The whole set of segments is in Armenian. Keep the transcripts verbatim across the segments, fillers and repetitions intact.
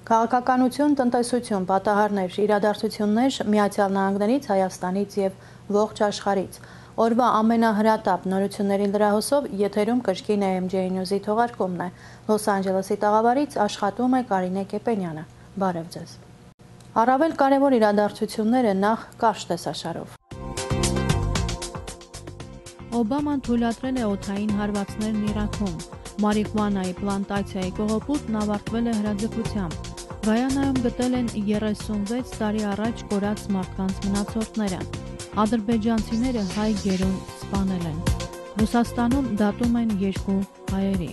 Քաղաքականություն, տնտեսություն, պատահարներ, իրադարձություններ Միացյալ Նահանգներից, Հայաստանից եւ ողջ աշխարհից։ Օրվա ամենահրատապ նորությունների լրահոսով եթերում կրկին է Էմ ջեյ News-ի թողարկումն է։ Լոս Անջելեսի տաղավարից աշխատում է Կարինե Կեպենյանը։ Բարև ձեզ։ Առավել կարևոր իրադարձությունները նախ կարճ տեսաշարով։ Օբաման թույլատրել է օդային հարվածներն Իրաքում։ Մարիխուանայի պլանտացիայի կողոպուտն ավարտվել է հրաձգությամբ։ Գայանայում գտել են երեսունվեց տարի առաջ կորած մարդկանց մնացորդները։ Ադրբեջանցիները հայ գերուն սպանել են։ Ռուսաստանում դատում են երկու հայերի։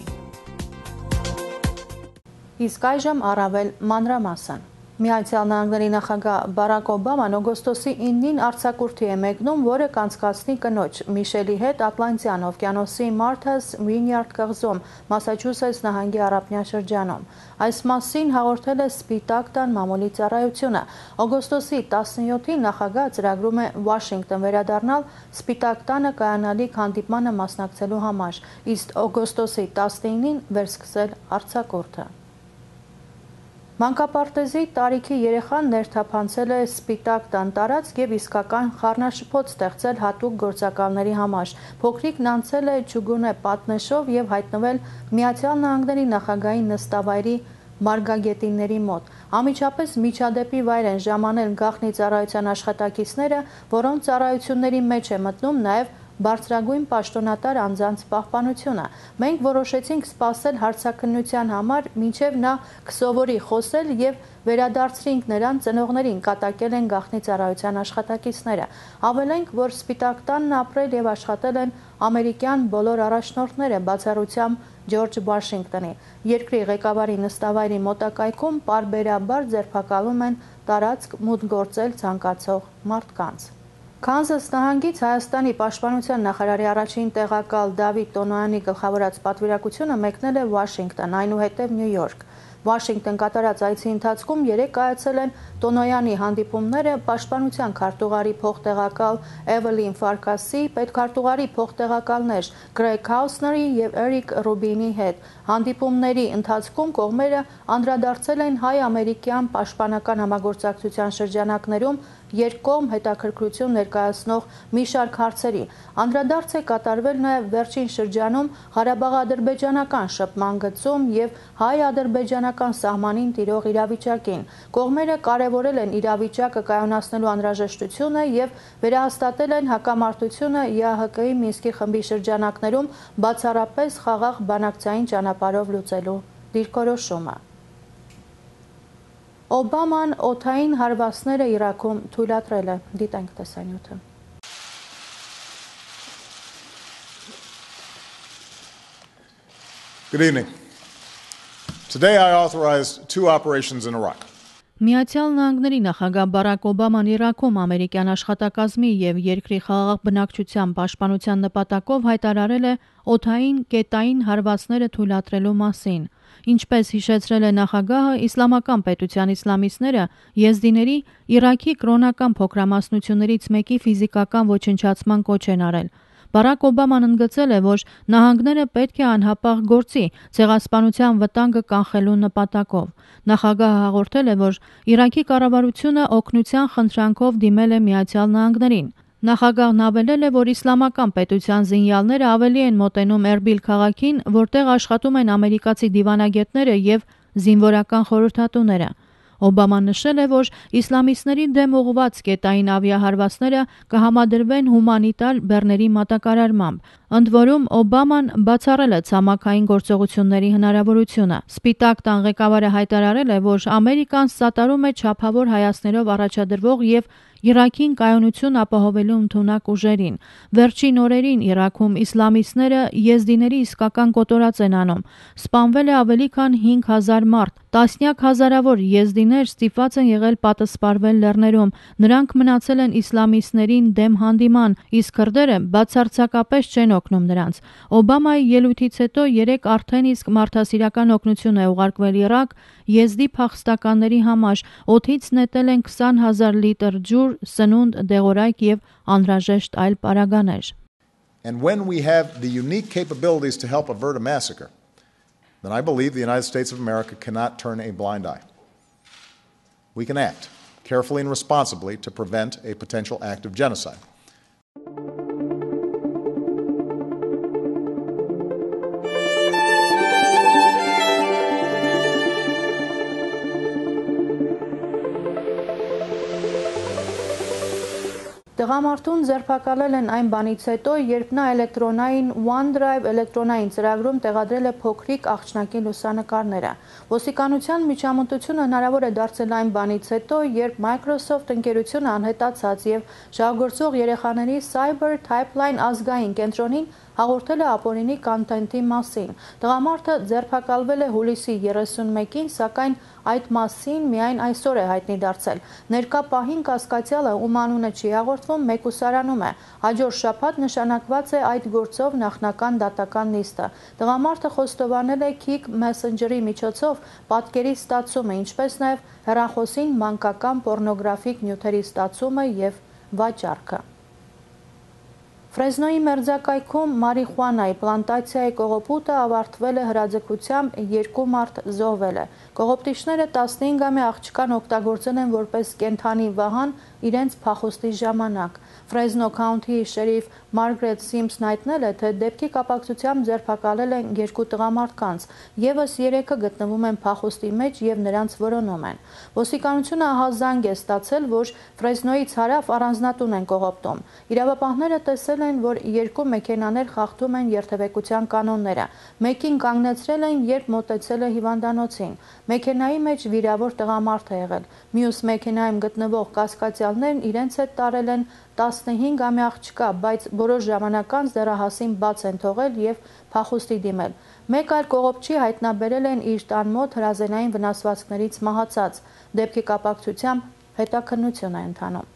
Իսկ այժմ առավել մանրամասն։ Միացյալ Նահանգների նախագահ Բարակ Օբաման օգոստոսի իննին արձակուրդի է մեկնում, որը կանցկացնի կնոջ Միշելի հետ Ատլանտյան օվկիանոսի Martha's Vineyard կղզում, Մասաչուսեթս նահանգի առափնյա շրջանում։ Այս մասին հաղորդել է Սպիտակ տան մամուլի ծառայությունը։ Օգոստոսի տասնյոթին նախագահը ծրագրում է Վաշինգտոն վերադառնալ Սպիտակ տանը կայանալիք հանդիպմանը մասնակցելու համար, իսկ օգոստոսի տասնինին վերսկսել արձակուրդը։ Մանկապարտեզի տարիքի երեխան ներթափանցել է Սպիտակ տան տարածք եւ իսկական խառնաշփոթ ստեղծել հատուկ գործակալների համար։ Փոքրիկն անցել է ճուգունե պատնեշով եւ հայտնվել Միացյալ Նահանգների նախագահի նստավայրի մարգագետինների մոտ։ Անմիջապես միջադեպի վայր են ժամանել գաղտնի ծառայության աշխատակիցները, որոնց ծառայությունների մեջ է մտնում նաեւ բարձրագույն պաշտոնատար անձանց պահպանությունը։ Մենք որոշեցինք սպասել հարցաքննության համար, մինչև նա կսովորի խոսել եւ վերադարձրինք նրան ծնողներին, կատակել են գաղտնի ծառայության աշխատակիցները։ Ավելենք, որ Սպիտակ տանն ապրել եւ աշխատել են ամերիկյան բոլոր առաջնորդները, բացառությամբ Ջորջ Վաշինգտոնի։ Երկրի ղեկավարի նստավայրի մոտակայքում պարբերաբար ձերբակալում են տարածք մուտք գործել ցանկացող մարդկանց։ Քանզաս նահանգից Հայաստանի պաշտպանության նախարարի առաջին տեղակալ Դավիթ Տոնոյանի գլխավորած պատվիրակությունը մեկնել է Վաշինգտոն, այնուհետև Նյու Յորք։ Վաշինգտոն կատարած այցի ընթացքում երեք կայացել են Տոնոյանի հանդիպումները պաշտպանության քարտուղարի փոխտեղակալ Էվելին Ֆարկասի, պետքարտուղարի փոխտեղակալներ Գրեգ Հաուսների եւ Էրիկ Ռուբինի հետ։ Հանդիպումների ընթացքում կողմերը անդրադարձել են հայ-ամերիկյան պաշտպանական համագործակցության շրջանակներում երկկողմ հետաքրքրություն ներկայացնող մի շարք հարցերի։ Անդրադարձ է կատարվել նաև վերջին շրջանում Ղարաբաղ-ադրբեջանական շփման գծում եւ հայ-ադրբեջանական սահմանին տիրող իրավիճակին։ Կողմերը կարևորել են իրավիճակը կայունացնելու անհրաժեշտությունը եւ վերահաստատել են հակամարտությունը ԵԱՀԿ-ի Մինսկի խմբի շրջանակներում բացառապես խաղաղ բանակցային ճանապարհով լուծելու դիրքորոշումը։ Օբաման օդային հարվածները Իրաքում թույլատրել է։ Դիտենք տեսանյութը։ Good evening. Today I authorized two operations in Iraq. Միացյալ Նահանգների նախագահ Բարակ Օբաման Իրաքում ամերիկյան աշխատակազմի եւ երկրի խաղաղ բնակչության պաշտպանության նպատակով հայտարարել է օդային կետային հարվածները թույլատրելու մասին։ Ինչպես հիշեցրել է նախագահը, իսլամական պետության իսլամիստները եզդիների Իրաքի կրոնական փոքրամասնություններից մեկի ֆիզիկական ոչնչացման կոչ են արել։ Բարակ Օբաման ընդգծել է, որ նահանգները պետք է անհապաղ գործի ցեղասպանության վտանգը կանխելու նպատակով։ Նախագահը հաղորդել է, որ Իրաքի կառավարությունը օգնության խնդրանքով դիմել է Միացյալ Նահանգներին։ Նախագահն ավելել է, որ իսլամական պետության զինյալները ավելի են մոտենում Էրբիլ քաղաքին, որտեղ աշխատում են ամերիկացի դիվանագետները եւ զինվորական խորհրդատուները։ Օբաման նշել է, որ իսլամիստների դեմ ուղղված կետային ավիահարվածները կհամադրվեն հումանիտար բեռների մատակարարմամբ։ Ընդ որում Օբաման բացառել է ցամաքային գործողությունների հնարավորությունը։ Սպիտակ տան ղեկավարը հայտարարել է, որ Ամերիկան սատարում է չափավոր հայացքներով առաջադրվող եւ Իրաքին կայունություն ապահովելու ընդունակ ուժերին։ Վերջին օրերին Իրաքում իսլամիստները եզդիների իսկական կոտորած են անում։ Սպանվել է ավելի քան հինգ հազար մարդ։ Տասնյակ հազարավոր եզդիներ ստիպված են եղել պատսպարվել լեռներում։ Նրանք մնացել են իսլամիստներին դեմ հանդիման, իսկ քրդերը բացարձակապես չեն օգնում նրանց։ Օբամայի ելույթից հետո երեք արդեն իսկ մարդասիրական օգնություն է ուղարկվել Իրաք եզդի փախստականների համար։ Օդից նետել են քսան հազար լիտր ջուր, սնունդ, դեղորայք եւ անհրաժեշտ այլ պարագաներ։ And when we have the unique capabilities to help avert a massacre, then I believe the United States of America cannot turn a blind eye. we can act carefully and responsibly to prevent a potential act of genocide. Տղամարդուն ձերբակալել են այն բանից հետո, երբ նա էլեկտրոնային OneDrive էլեկտրոնային ծրագրում տեղադրել է փոքրիկ աղջնակի լուսանկարները։ Ոստիկանության միջամտությունը հնարավոր է դարձել այն բանից հետո, երբ Microsoft ընկերությունը անհետացած եւ շահագործող երեխաների Cyber Pipeline ազգային կենտրոնին հաղորդել է ապօրինի կոնտենտի մասին։ Տղամարդը ձերբակալվել է հուլիսի երեսունմեկին, սակայն այդ մասին միայն այսօր է հայտնի դարձել։ Ներկա պահին կասկածյալը, ում անունը չի հաղորդվում, մեկուսարանում է։ Հաջորդ շաբաթ նշանակված է այդ գործով նախնական դատական նիստը։ Տղամարդը խոստովանել է Kik Messenger-ի միջոցով պատկերի ստացումը, ինչպես նաև հեռախոսին մանկական պոռնոգրաֆիկ նյութերի ստացումը եւ վաճառքը։ Ֆրեզնոյի մերձակայքում մարիխուանայի պլանտացիայի կողոպուտը ավարտվել է հրաձգությամբ, երկու մարդ զոհվել է։ Կողոպտիչները տասնհինգամյա աղջկան օգտագործել են որպես կենդանի վահան իրենց փախուստի ժամանակ։ Ֆրեզնո քաունթիի շերիֆ Մարգրետ Սիմփսն հայտնել է, թե դեպքի կապակցությամբ ձերբակալել են երկու տղամարդկանց, եւս երեքը գտնվում են փախուստի մեջ եւ նրանց որոնում են։ Ոստիկանությունը ահազանգ է ստացել, որ Ֆրեզնոյից հարավ առանձնատուն են կողոպտում։ Իրավապահները տեսել են, որ երկու մեքենաներ խախտում են երթևեկության կանոնները։ Մեկին կանգնեցրել են, երբ մոտեցել է հիվանդանոցին։ Մեքենայի մեջ վիրավոր տղամարդ է եղել։ Մյուս մեքենայում գտնվող կասկածյալներն իրենց հետ տարել են տասնհինգամյա աղջկա, բայց որոշ ժամանակ անց դեռահասին բաց են թողել եւ փախուստի դիմել։ Մեկ այլ կողոպտչի հայտնաբերել են իր տան մոտ հրազենային վնասվածքներից մահացած։ Դեպքի կապակցությամբ հետաքննություն է ընթանում։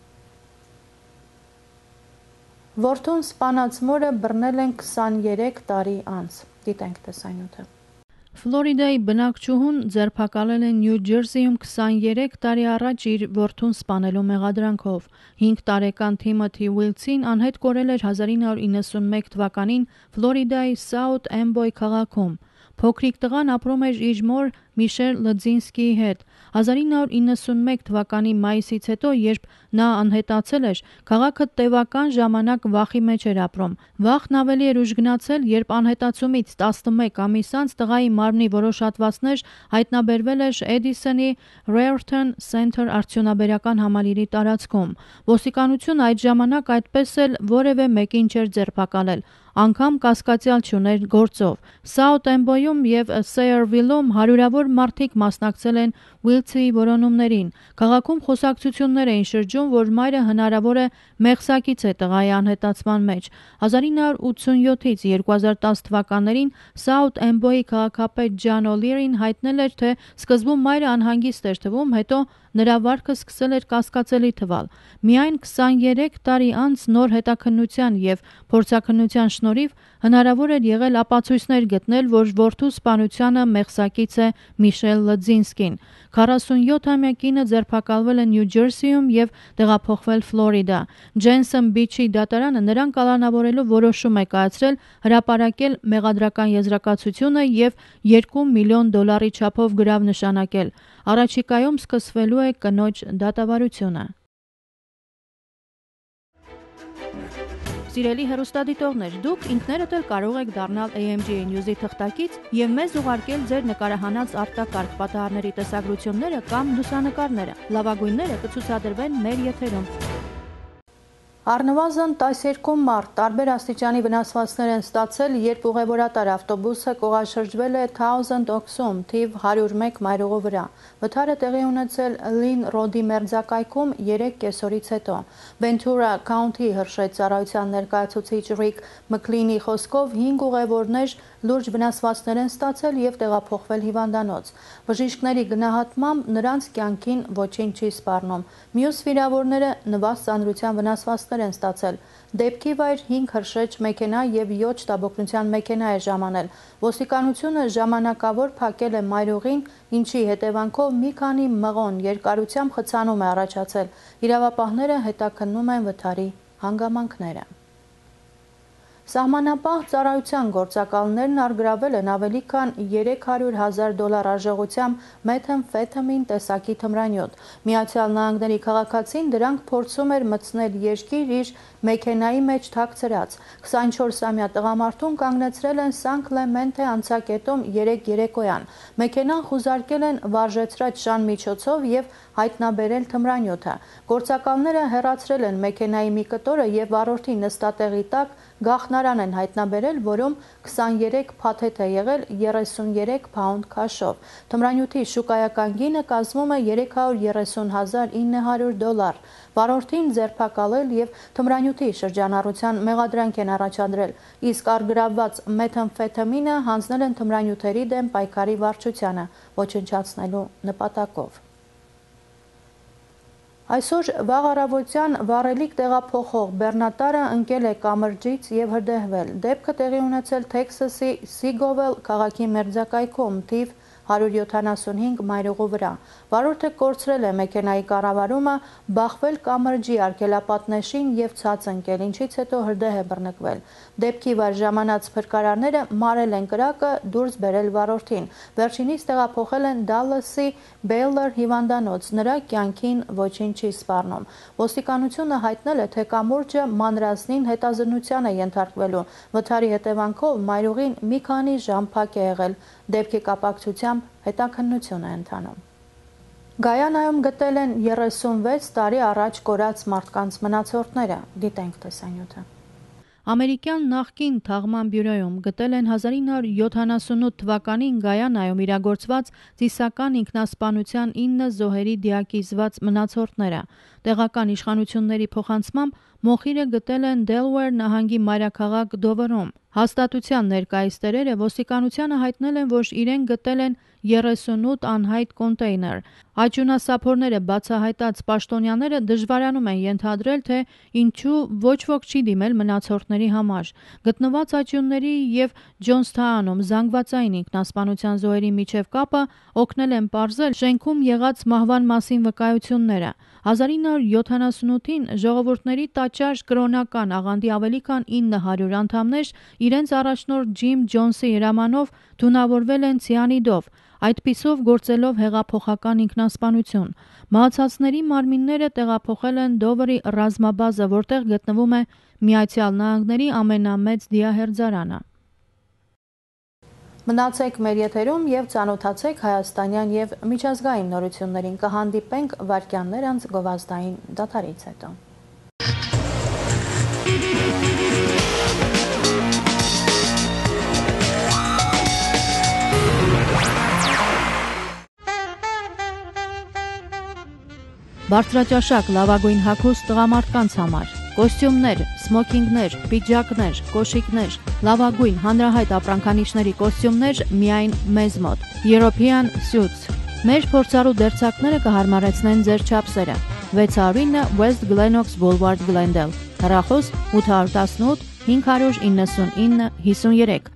Որդուն սպանած մորը բռնել են քսաներեք տարի անց։ Դիտենք տեսանյութը։ Ֆլորիդայի բնակչուհուն ձերբակալել են Նյու Ջերսիում քսաներեք տարի առաջ իր որդուն սպանելու մեղադրանքով։ հինգ տարեկան Թիմոթի Ուիլցին անհետ կորել էր հազար ինը հարյուր իննսունմեկ թվականին Ֆլորիդայի Սաութ Էմբոյ քաղաքում։ Փոքրիկ տղան ապրում էր իր մոր Միշել Լդզինսկիի հետ։ հազար ինը հարյուր իննսունմեկ թվականի մայիսից հետո, երբ նա անհետացել էր, քաղաքը տևական ժամանակ վախի մեջ էր ապրում։ Վախն ավելի էր ուժգնացել, երբ անհետացումից տասնմեկ ամիս անց տղայի մարմնի որոշ հատվածներ հայտնաբերվել էր Էդիսոնի Raritan Center արդյունաբերական համալիրի տարածքում։ Ոստիկանությունը այդ ժամանակ այդպես էլ որևէ մեկին չէր ձերբակալել, անգամ կասկածյալ չուներ գործով։ Սաութ Էմբոյում եւ Սեյերվիլում հարյուրավոր մարդիկ մասնակցել են Ուիլցիի որոնումներին։ Քաղաքում խոսակցություններ էին շրջում, որ մայրը հնարավոր է մեղսակից է տղայի անհետացման մեջ։ հազար ինը հարյուր ութսունյոթից երկու հազար տասը թվականներին Սաութ Էմբոյի քաղաքապետ Ջան Օլիրին հայտնել էր, թե սկզբում մայրը անհանգիստ էր թվում, հետո նրա վարքը սկսել էր կասկածելի թվալ։ Միայն քսաներեք տարի անց նոր հետաքննության եւ փորձաքննության շնորհիվ հնարավոր էր եղել ապացույցներ գտնել, որ որդու սպանությանը մեղսակից է Միշել Լդզինսկին։ քառասունյոթամյա կինը ձերբակալվել է Նյու Ջերսիում եւ տեղափոխվել Ֆլորիդա։ Ջենսոն Բիչի դատարանը նրան կալանավորելու որոշում է կայացրել, հրապարակել մեղադրական եզրակացությունը եւ երկու միլիոն դոլարի չափով գրավ նշանակել։ Առաջիկայում սկսվելու է կնոջ դատավարությունը։ Սիրելի հեռուստադիտողներ, դուք ինքներդ էլ կարող եք դառնալ A M G News-ի թղթակից եւ մեզ ուղարկել ձեր նկարահանած արտակարգ պատահարների տեսագրությունները կամ լուսանկարները։ Լավագույնները կցուցադրվեն մեր եթերում։ Առնվազն տասներկու մարդ տարբեր աստիճանի վնասվածքներ են ստացել, երբ ուղևորատար ավտոբուսը կողաշրջվել է Thousand Oaks-ում թիվ հարյուր մեկ մայրուղու վրա։ Վթարը տեղի ունեցել Լին Ռոդի մերձակայքում երեք կեսօրից հետո։ Վենթուրա Քաունթի հրշեջարայության ներկայացուցիչ Ռիկ Մքլինի խոսքով հինգ ուղևորներ լուրջ վնասվածքներ են ստացել եւ տեղափոխվել հիվանդանոց։ Բժիշկների գնահատմամբ նրանց կյանքին ոչինչ չի սպառնում։ Մյուս վիրավորները նվազ ծանրության վնասվածքներ են ստացել։ Դեպքի վայր հինգ հրշեջ մեքենա եւ յոթ շտաբօգնության մեքենա է ժամանել։ Ոստիկանությունը ժամանակավոր փակել է մայրուղին, ինչի հետևանքով մի քանի մղոն երկարությամբ խցանում է առաջացել։ Իրավապահները հետաքննում են վթարի հանգամանքները։ Սահմանապահ ծառայության գործակալներն առգրավել են ավելի քան երեք հարյուր հազար դոլար արժողությամբ մեթամֆետամին տեսակի թմրանյութ։ Միացյալ Նահանգների քաղաքացին դրանք փորձում էր մտցնել երկիր իր մեքենայի մեջ թաքցրած։ քսանչորսամյա տղամարդուն կանգնեցրել են Սան Կլեմենտե անցակետում երեկ երեկոյան։ Մեքենան խուզարկել են վարժեցրած շան միջոցով և հայտնաբերել թմրանյութը։ Գործակալները հեռացրել են մեքենայի մի կտորը և վարորդի նստատեղի տակ գաղտնարան են հայտնաբերել, որում քսաներեք փաթեթ է եղել երեսուներեք փաունդ քաշով։ Թմրանյութի շուկայական գինը կազմում է երեք հարյուր երեսուն հազար ինը հարյուր դոլար։ Վարորդին ձերբակալել և թմրանյութի շրջանառության մեղադրանք են առաջադրել, իսկ առգրավված մեթամֆետամինը հանձնել են թմրանյութերի դեմ պայքարի վարչությանը ոչնչացնելու նպատակով։ Այսօր վաղ առավոտյան վառելիք տեղափոխող բեռնատարը ընկել է կամրջից և հրդեհվել։ Դեպքը տեղի ունեցել Թեքսասի Սիգովել քաղաքի մերձակայքում թիվ հարյուր յոթանասունհինգ մայրուղու վրա։ Վարորդը կորցրել է մեքենայի կառավարումը, բախվել կամրջի արգելապատնեշին և ցած ընկել, ինչից հետո հրդեհ է բռնկվել։ Դեպքի վայր ժամանած փրկարարները մարել են կրակը, դուրս բերել վարորդին։ Վերջինիս տեղափոխել են Դալլասի Բեյլոր հիվանդանոց, նրա կյանքին ոչինչ չի սպառնում։ Ոստիկանությունը հայտնել է, թե կամուրջը մանրազնին հետազննության է ենթարկվելու։ Վթարի հետևանքով մայրուղին մի քանի ժամ փակ է եղել։ Դեպքի կապակցությամբ հետաքննություն է ընթանում։ Գայանայում գտել են երեսունվեց տարի առաջ կորած մարդկանց մնացորդները։ Դիտենք տեսանյութը։ Ամերիկյան նախկին թաղման բյուրոյում գտել են հազար ինը հարյուր յոթանասունութ թվականին Գայանայում իրագործված ծիսական ինքնասպանության ինը զոհերի դիակիզված մնացորդները։ Տեղական իշխանությունների փոխանցմամբ մոխիրը գտել են Դելուեր նահանգի մայրաքաղաք Դովերում։ Հաստատության ներկայիս տերերը ոստիկանությանը հայտնել են, որ իրենք գտել են երեսունութ անհայտ կոնտեյներ։ Աճյունասափորները բացահայտած պաշտոնյաները դժվարանում են ենթադրել, թե ինչու ոչ ոք չի դիմել մնացորդների համար։ Գտնված աճյունների և Ջոնսթաունում զանգվածային ինքնասպանության զոհերի միջև կապը օգնել են պարզել շենքում եղած մահվան մասին վկայությունները։ հազար ինը հարյուր յոթանասունութին ժողովուրդների տաճար կրոնական աղանդի ավելի քան ինը հարյուր անդամներ իրենց առաջնորդ Ջիմ Ջոնսի հրամանով թունավորվել են ցիանիդով, այդպիսով գործելով հեղափոխական ինքնասպանություն։ Մահացածների մարմինները տեղափոխել են Դովերի ռազմաբազա, որտեղ գտնվում է Միացյալ Նահանգների ամենամեծ դիահերձարանը։ Մնացեք մեր եթերում և ծանոթացեք հայաստանյան և միջազգային նորություններին։ Կհանդիպենք վայրկյաններ անց գովազդային դադարից հետո։ Բարձրաճաշակ լավագույն հագուստ տղամարդկանց համար։ Կոստյումներ, սմոքինգներ, պիջակներ, կոշիկներ, լավագույն հանրահայտ ապրանքանիշների կոստյումներ միայն մեզ մոտ։ European Suits։ Մեր փորձառու դերձակները կհարմարեցնեն ձեր չափսերը։ վեց հարյուր ինը West Glenox Boulevard, Glendale։ Հեռախոս ութ հարյուր տասնութ հինգ հարյուր իննսունինը հիսունյոթ։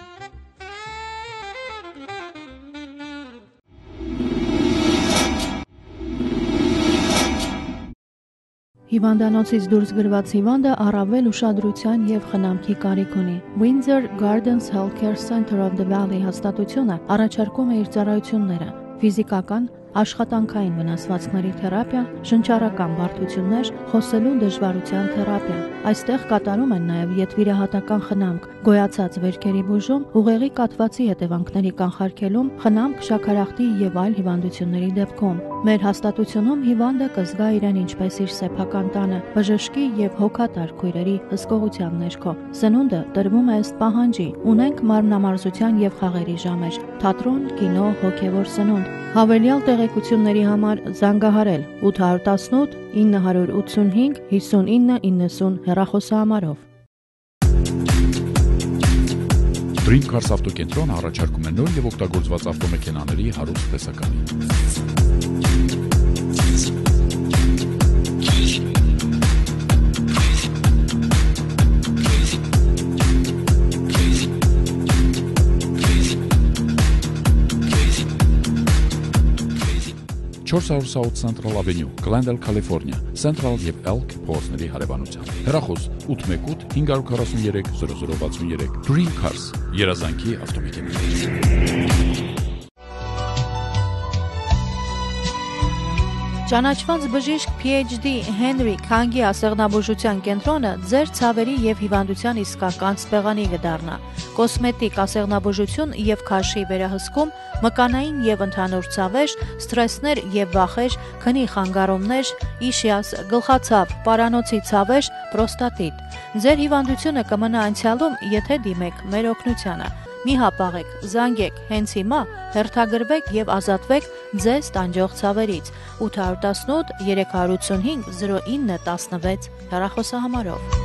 Հիվանդանոցից դուրս գրված հիվանդը առավել ուշադրության և խնամքի կարիք ունի։ Windsor Gardens Healthcare Center of the Valley հաստատությունը առաջարկում է իր ծառայությունները՝ ֆիզիկական, աշխատանքային վնասվածքների թերապիա, շնչառական բարդություններ, խոսելու դժվարության թերապիա։ Այստեղ կատարում են նաև ետվիրահատական խնամք, գոյացած վերքերի բուժում, ուղեղի կաթվածի հետևանքների կանխարգելում, խնամք շաքարախտի և այլ հիվանդությունների դեպքում։ Մեր հաստատությունում հիվանդը կզգա իրեն ինչպես իր սեփական տանը, բժշկի և հոգատար քույրերի հսկողության ներքո։ Սնունդը տրվում է ըստ պահանջի։ Ունենք մարմնամարզության և խաղերի ժամեր, թատրոն, կինո, հոգևոր սնունդ։ Հավելյալ տեղեկությունների համար զանգահարել ութ հարյուր տասնութ ինը հարյուր ութսունհինգ հիսունինը իննսուն հեռախոսահամարով։ Dream Cars ավտոկենտրոնը առաջարկում է նոր և օգտագործված ավտոմեքենաների հարուստ տեսականի։ չորս հարյուր South Central Avenue, Glendale, California, Central եւ Elk փողոցների հարևանությամբ։ Հեռախոս ութ մեկ ութ հինգ քառ երեք զրո զրո վաթսուն երեք Dream Cars, երազանքի ավտոմեքենաներ։ Ճանաչված բժիշկ P H D Henry Քանգի ասեղնաբուժության կենտրոնը ձեր ցավերի եւ հիվանդության իսկական սպեղանի կդառնա։ Կոսմետիկ ասեղնաբուժություն եւ քաշի վերահսկում, մկանային եւ ընդհանուր ցավեր, սթրեսներ եւ վախեր, քնի խանգարումներ, իշիաս, գլխացավ, պարանոցի ցավեր, պրոստատիտ։ Ձեր հիվանդությունը կմնա անցյալում, եթե դիմեք մեր օգնությանը։ Մի հապաղեք, զանգեք, հենց հիմա հերթագրվեք եւ ազատվեք ձեզ տանջող ցավերից։ ութ տասնութ երեք ութսունհինգ զրո ինը տասնվեց հեռախոսահամարով։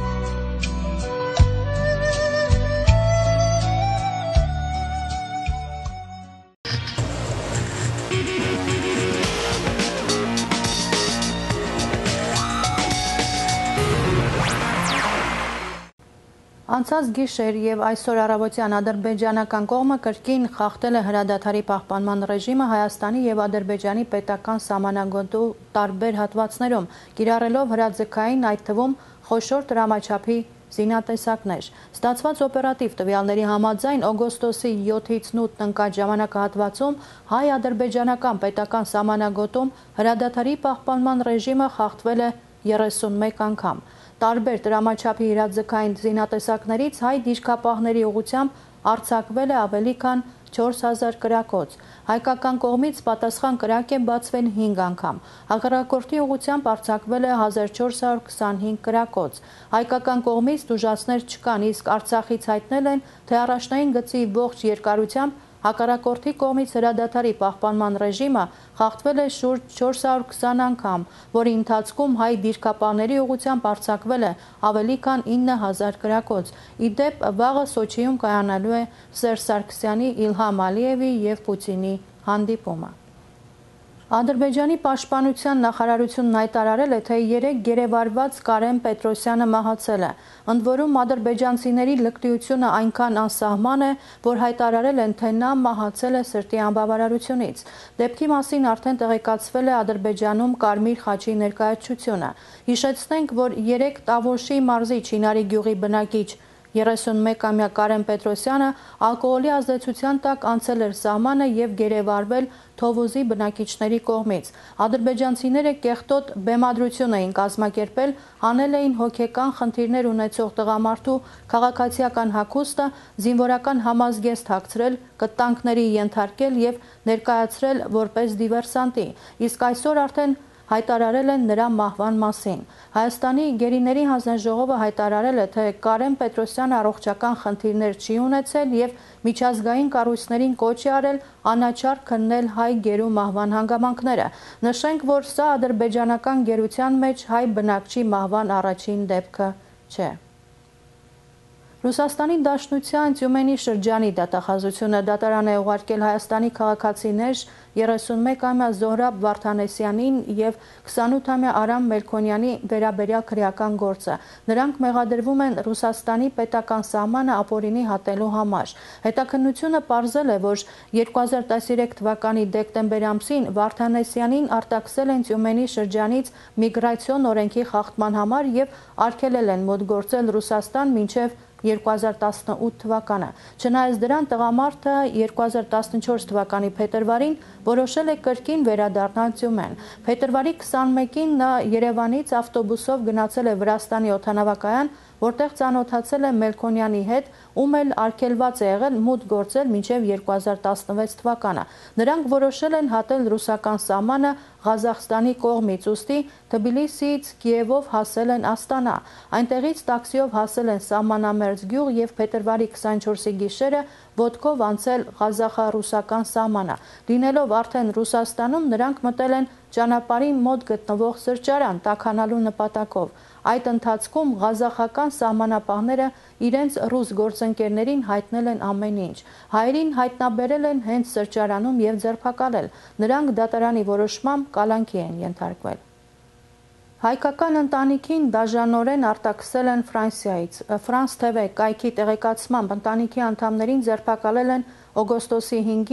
Անցած գիշեր եւ այսօր առավոտյան ադրբեջանական կողմը կրկին խախտել է հրադադարի պահպանման ռեժիմը Հայաստանի եւ Ադրբեջանի պետական սահմանագոտու տարբեր հատվածներում, կիրառելով հրաձգային, այդ թվում խոշոր տրամաչափի զինատեսակներ։ Ստացված օպերատիվ տվյալների համաձայն օգոստոսի յոթից ութ ընկած ժամանակահատվածում հայ-ադրբեջանական պետական սահմանագոտում հրադադարի պահպանման ռեժիմը խախտվել է երեսունմեկ անգամ։ Տարբեր տրամաչափի հրաձգային զինատեսակներից հայ դիրքապահների ուղղությամբ արձակվել է ավելի քան չորս հազար կրակոց։ Հայկական կողմից պատասխան կրակ է բացվել հինգ անգամ։ Հակառակորդի ուղղությամբ արձակվել է հազար չորս հարյուր քսանհինգ կրակոց։ Հայկական կողմից տուժածներ չկան, իսկ Արցախից հայտնել են, թե առաջնային գծի ողջ երկարությամբ հակառակորդի կողմից հրադադարի պահպանման ռեժիմը խախտվել է շուրջ չորս հարյուր քսան անգամ, որի ընթացքում հայ դիրքապահների ուղղությամբ արձակվել է ավելի քան ինը հազար կրակոց։ Ի դեպ, վաղը Սոչիում կայանալու է Սերժ Սարգսյանի, Իլհամ Ալիևի եւ Պուտինի հանդիպումը։ Ադրբեջանի պաշտպանության նախարարությունն հայտարարել է, թե երեկ գերեվարված Կարեն Պետրոսյանը մահացել է։ Ընդ որում ադրբեջանցիների լկտիությունը այնքան անսահման է, որ հայտարարել են, թե նա մահացել է սրտի անբավարարությունից։ Դեպքի մասին արդեն տեղեկացվել է Ադրբեջանում Կարմիր խաչի ներկայացությունը։ Հիշեցնենք, որ երեկ Տավոշի մարզի Չինարի գյուղի բնակիչ երեսունմեկամյա Կարեն Պետրոսյանը ալկոհոլի ազդեցության տակ անցել էր սահմանը եւ գերեվարվել Թովուզի բնակիչների կողմից։ Ադրբեջանցիները կեղտոտ բեմադրություն էին կազմակերպել, հանել էին հոգեկան խնդիրներ ունեցող տղամարդու քաղաքացիական հագուստը, զինվորական համազգեստ հագցրել, կտանքների ենթարկել եւ ներկայացրել որպես դիվերսանտի։ Իսկ այսօր արդեն հայտարարել են նրա մահվան մասին։ Հայաստանի գերիների հանձնաժողովը հայտարարել է, թե Կարեն Պետրոսյանը առողջական խնդիրներ չի ունեցել եւ միջազգային կառույցներին կոչ է արել անաչառ քննել հայ գերու մահվան հանգամանքները։ Նշենք, որ սա ադրբեջանական գերության մեջ հայ բնակչի մահվան առաջին դեպքը չէ։ Ռուսաստանի Դաշնության Տյումենի շրջանի դատախազությունը դատարան է ուղարկել Հայաստանի քաղաքացիներ երեսունմեկամյա Զոհրաբ Վարդանեսյանին եւ քսանութամյա Արամ Մելքոնյանի վերաբերյալ քրեական գործը։ Նրանք մեղադրվում են Ռուսաստանի պետական սահմանը ապօրինի հատելու համար։ Հետաքննությունը պարզել է, որ երկու հազար տասներեք թվականի դեկտեմբեր ամսին Վարդանեսյանին արտաքսել են Տյումենի շրջանից միգրացիոն օրենքի խախտման համար եւ արգելել են մոտ գործել Ռուսաստան մինչեւ երկու հազար տասնութ թվականը։ Չնայած դրան տղամարդը երկու հազար տասնչորս թվականի փետրվարին որոշել է կրկին վերադառնալ Տյումեն։ Փետրվարի քսանմեկին նա Երևանից ավտոբուսով գնացել է Վրաստանի օդանավակայան, որտեղ ծանոթացել է Մելքոնյանի հետ, ում էլ արգելված է եղել մուտք գործել մինչև երկու հազար տասնվեց թվականը։ Նրանք որոշել են հատել ռուսական սահմանը Ղազախստանի կողմից, ուստի Թբիլիսիից Կիևով հասել են Աստանա։ Այնտեղից տաքսիով հասել են սահմանամերձ գյուղ եւ փետրվարի քսանչորսի գիշերը ոտքով անցել ղազախա-ռուսական սահմանը։ Լինելով արդեն Ռուսաստանում, նրանք մտել են ճանապարհի մոտ գտնվող սրճարան տաքանալու նպատակով։ Այդ ընթացքում ղազախական սահմանապահները իրենց ռուս գործընկերներին հայտնել են ամեն ինչ։ Հայերին հայտնաբերել են հենց սրճարանում եւ ձերբակալել։ Նրանք դատարանի որոշմամբ կալանքի են ենթարկվել։ Հայկական ընտանիքին դաժանորեն արտաքսել են Ֆրանսիայից։ Ֆրանս Թ V կայքի տեղեկացմամբ ընտանիքի անդամներին ձերբակալել են օգոստոսի հինգին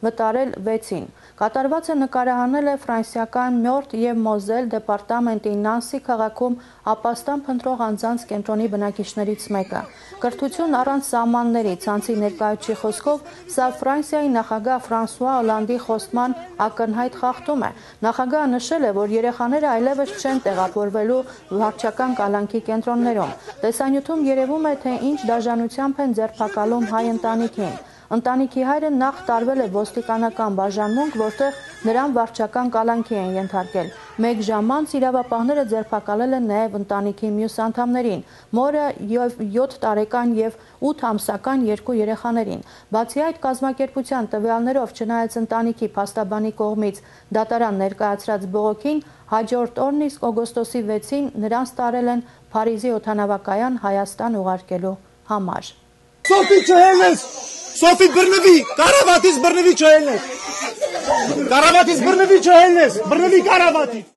վտարել վեցին։ Կատարվածը նկարահանել է ֆրանսիական Մյորթ և Մոզել դեպարտամենտի Նանսի քաղաքում ապաստան փնտրող անձանց կենտրոնի բնակիչներից մեկը։ Կրթություն առանց սահմանների ցանցի ներկայացուցիչի խոսքով, սա Ֆրանսիայի նախագահ Ֆրանսուଆ Օլանդի խոստման ակնհայտ խախտում է։ Նախագահը նշել է, որ երեխաները այլևս չեն տեղափոխվելու վարչական կալանքի կենտրոններում։ Տեսանյութում երևում է, թե ինչ դաժանությամբ են ձերբակալում հայ ընտանիքին։ Ընտանիքի հայրը նախ տարվել է ոստիկանական բաժանմունք, որտեղ նրան վարչական կալանքի են ենթարկել։ Մեկ ժամ անց իրավապահները ձերբակալել են նաև ընտանիքի մյուս անդամներին՝ մորը և յոթ տարեկան և ութ ամսական երկու երեխաներին։ Բացի այդ, կազմակերպության տվյալներով, չնայած ընտանիքի փաստաբանի կողմից դատարան ներկայացրած բողոքին, հաջորդ օրն իսկ օգոստոսի վեցին նրանց տարել են Փարիզի օդանավակայան Հայաստան ուղարկելու համար։ Սոֆի չհելես, Սոֆի բռնվի, կարավատից բռնվի չհելես, կարավատից բռնվի չհելես, բռնվի կարավատից։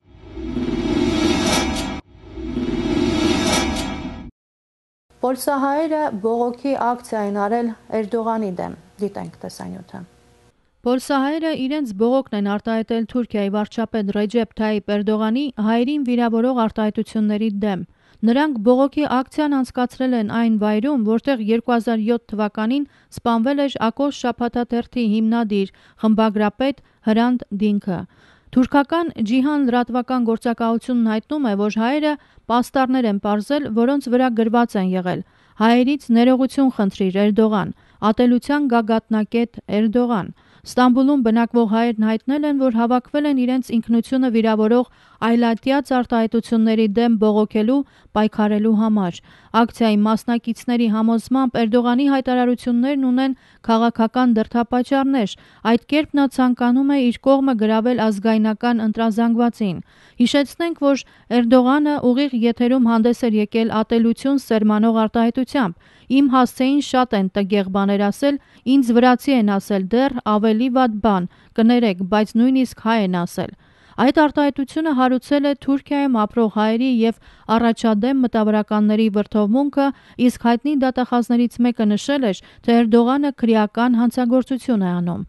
Պոլսահայերը բողոքի ակցիա են արել Էրդողանի դեմ, դիտենք տեսանյութը։ Պոլսահայերը իրենց բողոքն են արտահայտել Թուրքիայի վարչապետ Ռեջեփ Թայիփ Էրդողանի հայերին վիրավորող արտահայտությունների դեմ։ Նրանք բողոքի ակցիան անցկացրել են այն վայրում, որտեղ երկու հազար յոթ թվականին սպանվել էր Ակոս շաբաթաթերթի հիմնադիր, խմբագրապետ Հրանտ Դինքը։ Թուրքական ջիհան լրատվական գործակալությունն հայտնում է, որ հայերը պաստառներ են պարզել, որոնց վրա գրված են եղել. «Հայերից ներողություն խնդրիր Էրդողան», «Ատելության գագաթնակետ Էրդողան»։ Ստամբուլում բնակվող հայերն հայտնել են, որ հավաքվել են իրենց ինքնությունը վիրավորող այլատյաց արտահայտությունների դեմ բողոքելու, պայքարելու համար։ Ակցիայի մասնակիցների համոզմամբ Էրդողանի հայտարարություններն ունեն քաղաքական դրդապատճառներ, այդ կերպ նա ցանկանում է իր կողմը գրավել ազգայնական ընտրազանգվածին։ Հիշեցնենք, որ Էրդողանը ուղիղ եթերում հանդես էր եկել ատելություն սերմանող արտահայտությամբ. «Իմ հասցեին շատ են տգեղ բաներ ասել, ինձ վրացի են ասել, դեռ ավելի վատ բան, կներեք, բայց նույնիսկ հայ են ասել»։ Այդ արտահայտությունը հարուցել է Թուրքիայում ապրող հայերի և առաջադեմ մտավորականների վրդովմունքը, իսկ հայտնի դատախազներից մեկը նշել էր, թե Էրդողանը քրեական հանցագործություն է անում։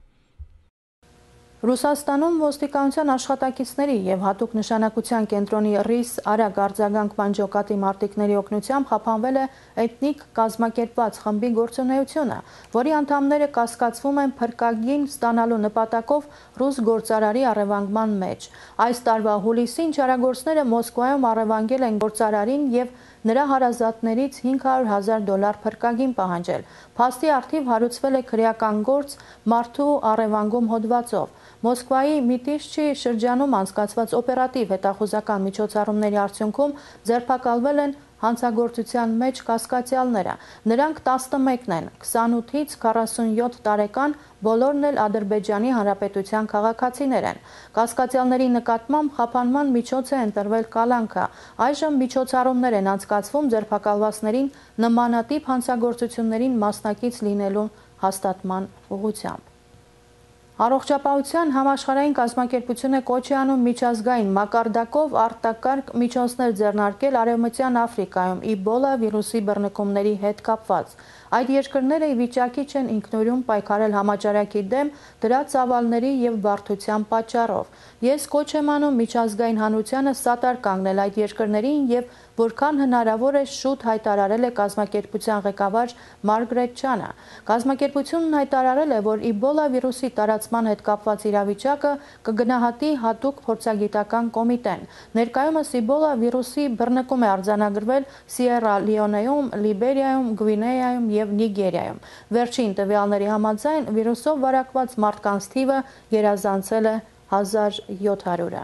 Ռուսաստանում ոստիկանության աշխատակիցների և հատուկ նշանակության կենտրոնի ռիս արագ արձագանքման ջոկատի մարտիկների օգնությամբ խափանվել է էթնիկ կազմակերպված խմբի գործունեությունը, որի անդամները կասկածվում են փրկագին ստանալու նպատակով ռուս գործարարի առևանգման մեջ։ Այս տարվա հուլիսին չարագործները Մոսկվայում առևանգել են գործարարին և նրա հարազատներից հինգ հարյուր հազար դոլար փրկագին պահանջել։ Փաստի առթիվ հարուցվել է քրեական գործ մարդու առևանգում հոդվածով։ Մոսկվայի Միտիշչի շրջանում անցկացված օպերատիվ հետախուզական միջոցառումների արդյունքում ձերբակալվել են հանցագործության մեջ կասկածյալները։ Նրանք տասնմեկն են, քսանութից քառասունյոթ տարեկան, բոլորն էլ Ադրբեջանի Հանրապետության քաղաքացիներ են։ Կասկածյալների նկատմամբ խափանման միջոց է ընտրվել կալանքը։ Այժմ միջոցառումներ են անցկացվում ձերբակալվածներին նմանատիպ հանցագործություններին մասնակից լինելու հաստատման ուղղությամբ։ Առողջապահության համաշխարհային կազմակերպությունը կոչ է անում միջազգային մակարդակով արտակարգ միջոցներ ձեռնարկել Արևմտյան Աֆրիկայում իբոլա վիրուսի բռնկումների հետ կապված։ Այդ երկրները ի վիճակի չեն ինքնուրույն պայքարել համաճարակի դեմ դրա ծավալների և բարդության պատճառով։ Ես կոչ եմ անում միջազգային հանրությանը սատար կանգնել այդ երկրներին և որքան հնարավոր է շուտ հայտարարել է կազմակերպության ղեկավար Մարգրետ Չանը։ Կազմակերպությունն հայտարարել է, որ իբոլա վիրուսի տարածման հետ կապված իրավիճակը կգնահատի հատուկ փորձագիտական կոմիտեն։ Ներկայումս իբոլա վիրուսի բռնկում է արձանագրվել Սիերա Լիոնեում, Լիբերիայում, Գվինեայում և Նիգերիայում։ Վերջին տվյալների համաձայն վիրուսով վարակված մարդկանց թիվը գերազանցել է հազար յոթ հարյուրը։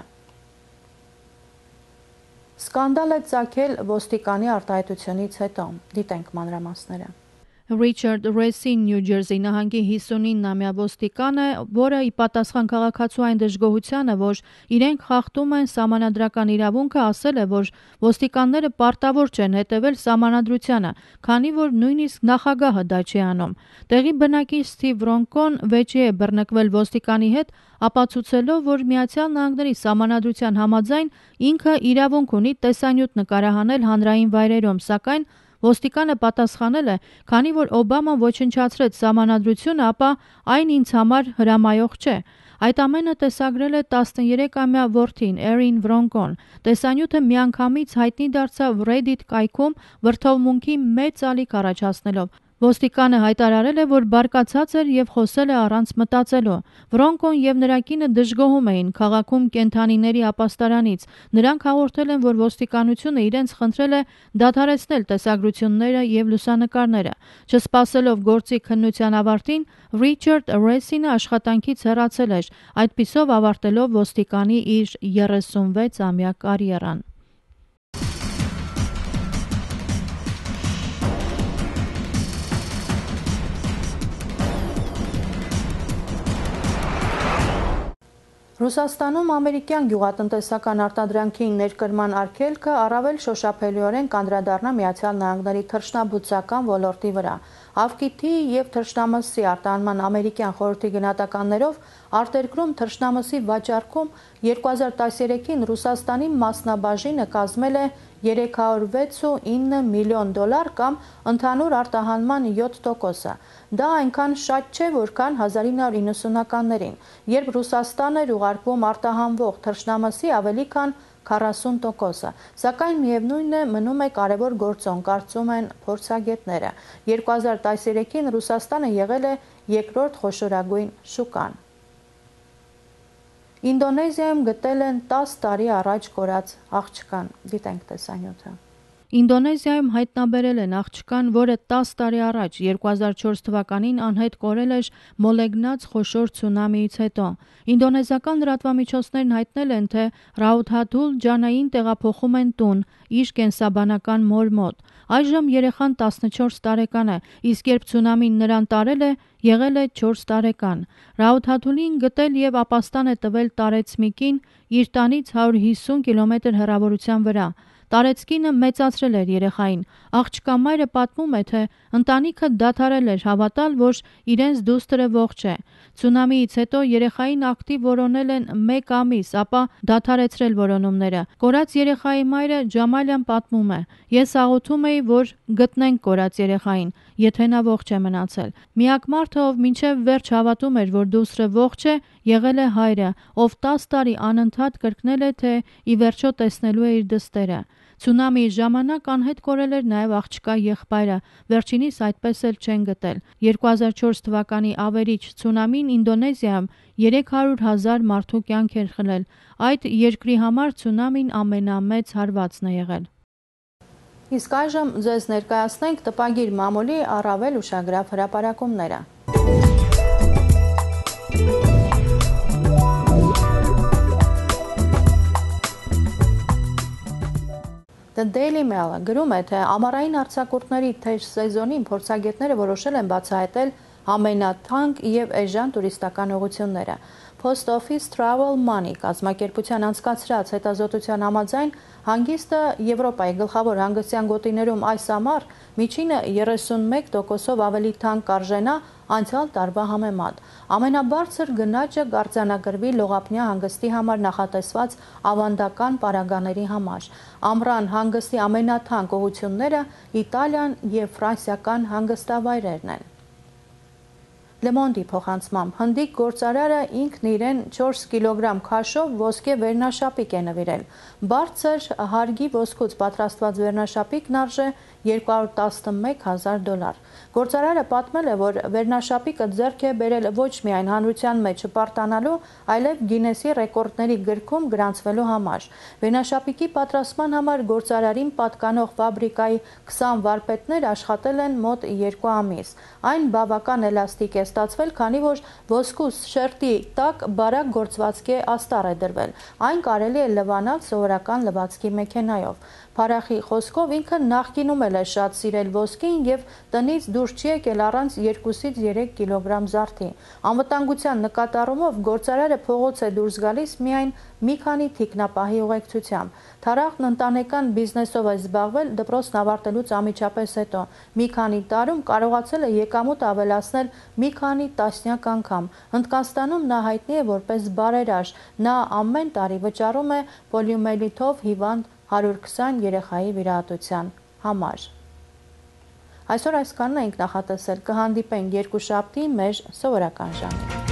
Սկանդալ է ծագել ոստիկանի արտահայտությունից հետո, դիտենք մանրամասները։ Ռիչարդ Ռեսին Նյու Ջերսի նահանգի հիսունինամյա ոստիկան է, որը ի պատասխան քաղաքացու այն դժգոհությանը, որ իրենք խախտում են սահմանադրական իրավունքը, ասել է, որ ոստիկանները պարտավոր չեն հետևել սահմանադրությանը, քանի որ նույնիսկ նախագահը դա չի անում։ Տեղի բնակիչ Սթիվ Ռոնկոն վեճի է բռնկվել ոստիկանի հետ, ապացուցելով, որ Միացյալ Նահանգների սահմանադրության համաձայն ինքը իրավունք ունի տեսանյութ նկարահանել հանրային վայրերում, սակայն Ոստիկանը պատասխանել է, քանի որ Օբաման ոչնչացրեց սահմանադրությունը, ապա այն ինձ համար հրամայող չէ։ Այդ ամենը տեսագրել է տասներեքամյա որդին Էրին Վրոնկոն։ Տեսանյութը միանգամից հայտնի դարձավ Reddit կայքում վրդովմունքի մեծ ալիք առաջացնելով։ Ոստիկանը հայտարարել է, որ բարկացած էր և խոսել է առանց մտածելու։ Վրոնկոն և նրա կինը դժգոհում էին քաղաքում կենդանիների ապաստարանից։ Նրանք հաղորդել են, որ ոստիկանությունը իրենց խնդրել է դադարեցնել տեսագրությունները և լուսանկարները։ Չսպասելով գործի քննության ավարտին, Ռիչարդ Ռեսինը աշխատանքից հեռացել էր, այդպիսով ավարտելով ոստիկանի իր երեսունվեցամյա կարիերան։ Ռուսաստանում ամերիկյան գյուղատնտեսական արտադրանքի ներկրման արգելքը առավել շոշափելիորեն կանդրադառնա Միացյալ Նահանգների թռչնաբուծական ոլորտի վրա։ Ավկիթի և թռչնամսի արտահանման ամերիկյան խորհրդի գնահատականներով արտերկրում թռչնամսի վաճառքում երկու հազար տասներեքին Ռուսաստանի մասնաբաժինը կազմել է երեք հարյուր վեցունինը միլիոն դոլար կամ ընդհանուր արտահանման յոթ տոկոսը։ Դա այնքան շատ չէ, որքան հազար ինը հարյուր իննսունականներին, երբ Ռուսաստան էր ուղարկվում արտահանվող թռչնամսի ավելի քան քառասուն տոկոսը, սակայն միևնույն է մնում է կարևոր գործոն, կարծում են փորձագետները։ երկու հազար տասներեքին Ռուսաստանը եղել է երկրորդ խոշորագույն շուկան։ Ինդոնեզիայում գտել են տաս տարի առաջ կորած աղջկան։ Դիտենք տեսանյութը։ Ինդոնեզիայում հայտնաբերել են աղջկան, որը տաս տարի առաջ երկու հազար չորս թվականին անհետ կորել էր մոլեգնած խոշոր ցունամիից հետո։ Ինդոնեզիական լրատվամիջոցներն հայտնել են, թե Ռաութաթուլ Ջանային տեղափոխում են տուն իր կենսաբանական մոր մոտ։ Այժմ երեխան տասնչորս տարեկան է, իսկ երբ ցունամին նրան տարել է, եղել է չորս տարեկան։ Ռաութաթուլին գտել և ապաստան է տվել տարեց մի կին իր տանից հարյուր հիսուն կիլոմետր հեռավորության վրա։ Տարեցկինը մեծացրել էր երեխային։ Աղջկա մայրը պատմում է, թե ընտանիքը դադարել էր հավատալ, որ իրենց դուստրը ողջ է։ Ցունամիից հետո երեխային ակտիվ որոնել են մեկ ամիս, ապա դադարեցրել որոնումները։ Կորած երեխայի մայրը Ջամալյան պատմում է. «Ես աղոթում էի, որ գտնենք կորած երեխային, եթե նա ողջ է մնացել։ Միակ մարդը, ով մինչև վերջ հավատում էր, որ դուստրը ողջ է, եղել է հայրը, ով տաս տարի անընդհատ կրկնել է, թե ի վերջո տեսնելու է իր դստերը»։ Ցունամիի ժամանակ անհետ կորել էր նաև աղջկա եղբայրը, վերջինիս այդպես էլ չեն գտել։ երկու հազար չորս թվականի ավերիչ ցունամին Ինդոնեզիայում երեք հարյուր հազար մարդու կյանք էր խլել։ Այդ երկրի համար ցունամին ամենամեծ հարվածն է եղել։ Իսկ այժմ ձեզ ներկայացնենք տպագիր մամուլի առավել ուշագրավ հրապարակումները։ The Daily Mail-ը գրում է, թե ամառային արձակուրդների թեժ սեզոնին փորձագետները որոշել են բացահայտել ամենաթանկ և էժան տուրիստական ուղղությունները։ Post Office Travel Money կազմակերպության անցկացրած հետազոտության համաձայն հանգիստը Եվրոպայի գլխավոր հանգստյան գոտիներում այս ամառ միջինը երեսունմեկ տոկոսով ավելի թանկ կարժենա անցյալ տարվա համեմատ։ Ամենաբարձր գնաճը կարձանագրվի լողափնյա հանգստի համար նախատեսված ավանդական պարագաների համար։ Ամռան հանգստի ամենաթանկ ուղղությունները Իտալիան և ֆրանսիական հանգստավայրերն են։ Le Monde-ի փոխանցմամբ հնդիկ գործարարը ինքն իրեն չորս կիլոգրամ քաշով ոսկե վերնաշապիկ է նվիրել։ Բարձր հարգի ոսկուց պատրաստված վերնաշապիկն արժե երկու հարյուր տասնմեկ հազար դոլար։ Գործարարը պատմել է, որ վերնաշապիկը ձեռք է բերել ոչ միայն հանրության մեջ հպարտանալու, այլև Գինեսի ռեկորդների գրքում գրանցվելու համար։ Վերնաշապիկի պատրաստման համար գործարարին պատկանող ֆաբրիկայի քսան վարպետներ աշխատել են մոտ երկու ամիս։ Այն բավական էլաստիկ է ստացվել, քանի որ ոսկու շերտի տակ բարակ գործվածքի աստառ է դրվել։ Այն կարելի է լվանալ սովորական լվացքի մեքենայով։ Փարախի խոսքով ինքը նախկինում էլ է շատ սիրել ոսկին և տնից դուրս չի եկել առանց երկուսից երեք կիլոգրամ զարդի։ Անվտանգության նկատառումով գործարարը փողոց է դուրս գալիս միայն մի քանի թիկնապահի ուղեկցությամբ։ Թարախն ընտանեկան բիզնեսով է զբաղվել դպրոցն ավարտելուց անմիջապես հետո։ Մի քանի տարում կարողացել է եկամուտ ավելացնել մի քանի տասնյակ անգամ։ Հնդկաստանում նա հայտնի է որպես բարերար։ Նա ամեն տարի վճարում է պոլիոմիելիտով հիվանդ հարյուր քսան երեխայի վիրահատության համար։ Այսօր այսքանն ենք նախատեսել, կհանդիպենք երկուշաբթի մեր սովորական ժամին։